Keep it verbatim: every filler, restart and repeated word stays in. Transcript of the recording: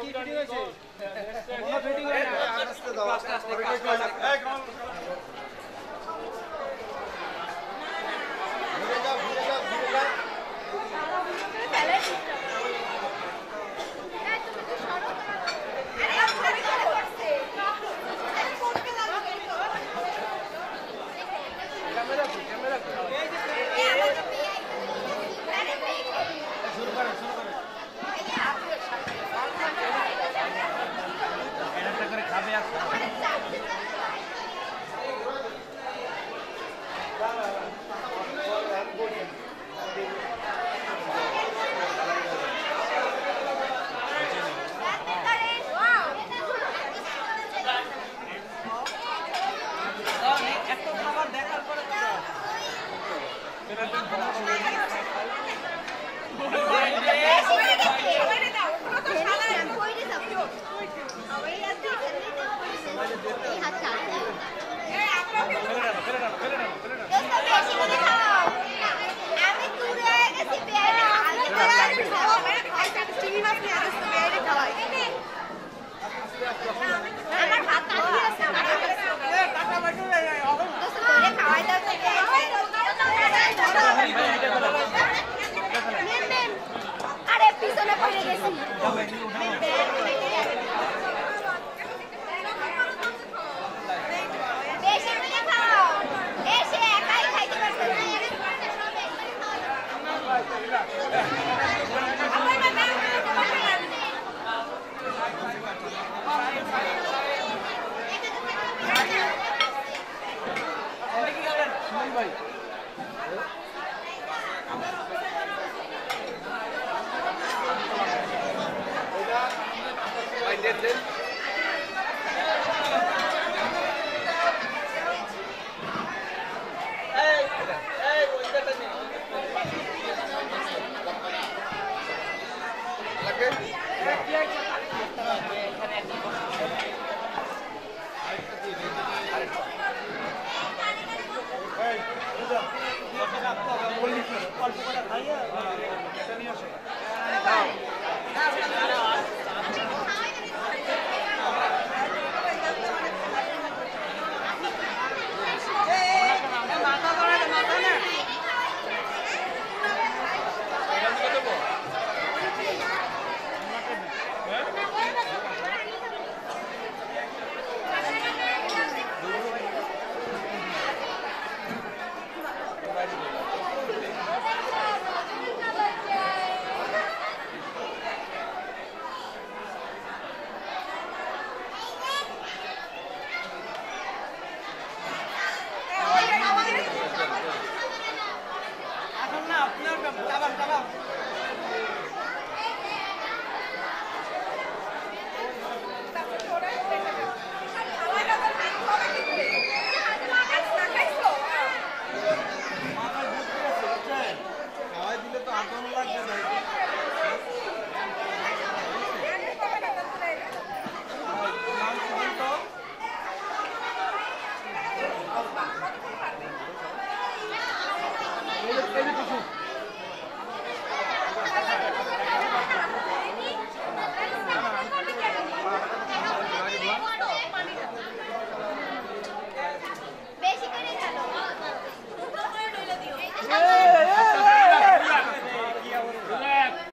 কি ভিডিও হয়েছে কোনো ভিডিও হয় না আস্তে দাও আস্তে আস্তে এক ঘুরে যাও ঘুরে যাও ঘুরে যাও তাহলে এই তুমি তো সরো আরে আমি কি করতে করতে লাগবে ক্যামেরা ক্যামেরা এই যে শুরু করো শুরু করো এটা করে খাবে আর আরে পিছনে পড়ে গেছি বেশি করে খাও এসে একাই খাইতে পারছো না ভাই ভাই দেন দেন এই এই ওইটাটা নে লাগে এখানে একটা আরেকটা দিয়ে দিন আরেকটা এই বুঝা কথা রাখতে হবে বললি অল্প করে খাইয়া এটা নিয়ে আসো